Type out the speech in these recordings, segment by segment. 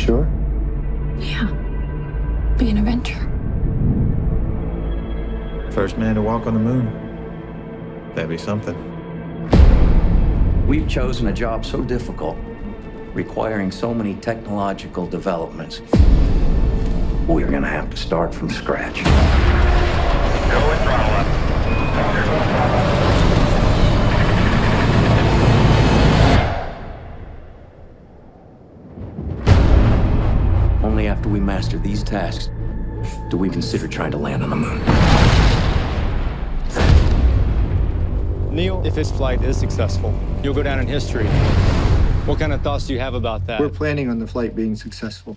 sure? Yeah. Be an adventure. First man to walk on the moon. That'd be something. We've chosen a job so difficult, requiring so many technological developments. We're gonna have to start from scratch. Go with throttle up. Only after we master these tasks do we consider trying to land on the moon. Neil, if this flight is successful, you'll go down in history. What kind of thoughts do you have about that? We're planning on the flight being successful.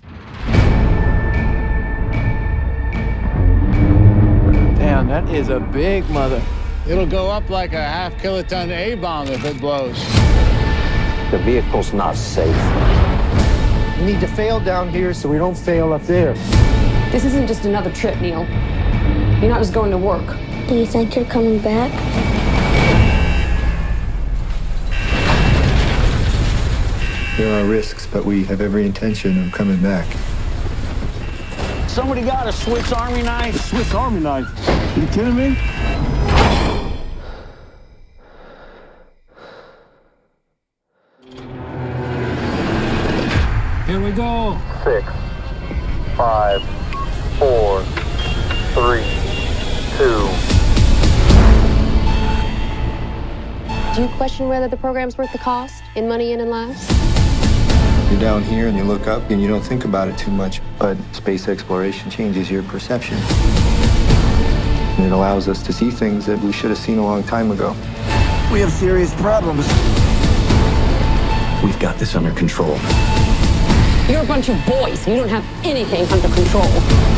Damn, that is a big mother. It'll go up like a half-kiloton A-bomb if it blows. The vehicle's not safe. We need to fail down here so we don't fail up there. This isn't just another trip, Neil. You're not just going to work. Do you think you're coming back? There are risks, but we have every intention of coming back. Somebody got a Swiss Army knife? A Swiss Army knife? Are you kidding me? Here we go. 6, 5, 4, 3, 2. Do you question whether the program's worth the cost in money and in lives? You're down here and you look up and you don't think about it too much, but space exploration changes your perception. And it allows us to see things that we should have seen a long time ago. We have serious problems. We've got this under control. You're a bunch of boys. You don't have anything under control.